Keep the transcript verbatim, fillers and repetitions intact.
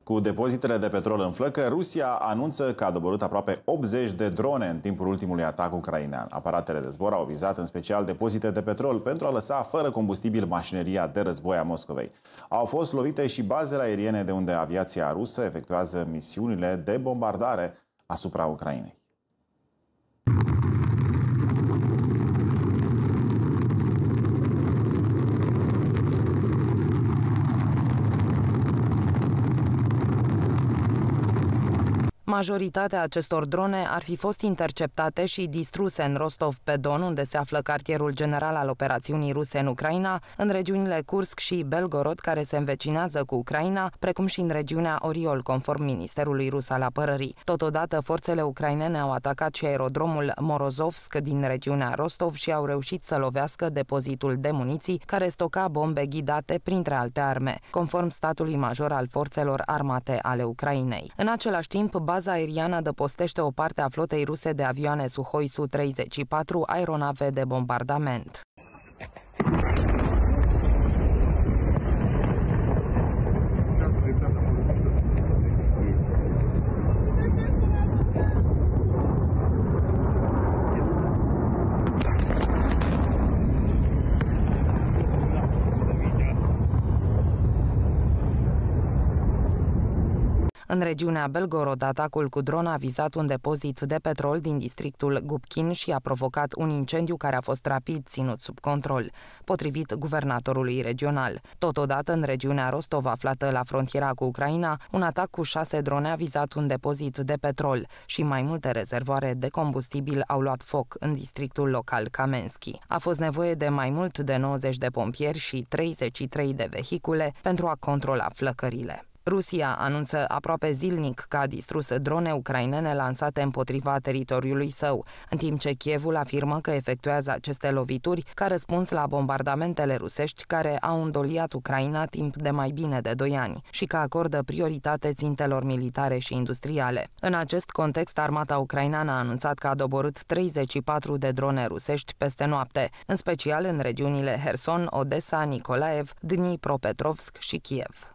Cu depozitele de petrol în flăcă, Rusia anunță că a doborât aproape optzeci de drone în timpul ultimului atac ucrainean. Aparatele de zbor au vizat în special depozite de petrol pentru a lăsa fără combustibil mașineria de război a Moscovei. Au fost lovite și bazele aeriene de unde aviația rusă efectuează misiunile de bombardare asupra Ucrainei. Majoritatea acestor drone ar fi fost interceptate și distruse în Rostov-pe-Don, unde se află cartierul general al operațiunii ruse în Ucraina, în regiunile Kursk și Belgorod, care se învecinează cu Ucraina, precum și în regiunea Oriol, conform Ministerului Rus al Apărării. Totodată, forțele ucrainene au atacat și aerodromul Morozovsk din regiunea Rostov și au reușit să lovească depozitul de muniții, care stoca bombe ghidate, printre alte arme, conform statului major al forțelor armate ale Ucrainei. În același timp, baza aeriană adăpostește o parte a flotei ruse de avioane Suhoi S U treizeci și patru, aeronave de bombardament. În regiunea Belgorod, atacul cu dron a vizat un depozit de petrol din districtul Gubkin și a provocat un incendiu care a fost rapid ținut sub control, potrivit guvernatorului regional. Totodată, în regiunea Rostov, aflată la frontiera cu Ucraina, un atac cu șase drone a vizat un depozit de petrol și mai multe rezervoare de combustibil au luat foc în districtul local Kamenski. A fost nevoie de mai mult de nouăzeci de pompieri și treizeci și trei de vehicule pentru a controla flăcările. Rusia anunță aproape zilnic că a distrus drone ucrainene lansate împotriva teritoriului său, în timp ce Kievul afirmă că efectuează aceste lovituri ca răspuns la bombardamentele rusești care au îndoliat Ucraina timp de mai bine de doi ani și că acordă prioritate țintelor militare și industriale. În acest context, armata ucraineană a anunțat că a doborât treizeci și patru de drone rusești peste noapte, în special în regiunile Herson, Odessa, Nikolaev, Dnipropetrovsk și Kiev.